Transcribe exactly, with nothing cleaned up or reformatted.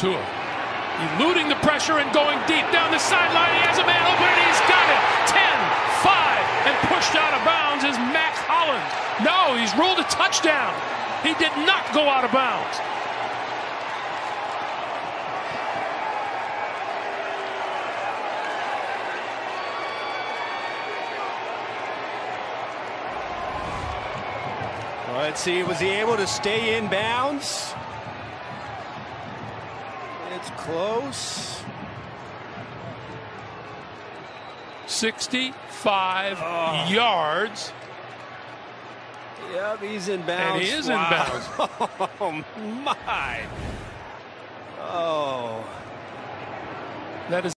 Tua. Eluding the pressure and going deep down the sideline. He has a man open and he's got it. ten, five, and pushed out of bounds is Mack Hollins. No, he's ruled a touchdown. He did not go out of bounds. Well, let's see, was he able to stay in bounds? It's close. sixty-five oh. yards. Yep, he's in bounds. And he is wow. in bounds. Oh, my. Oh. That is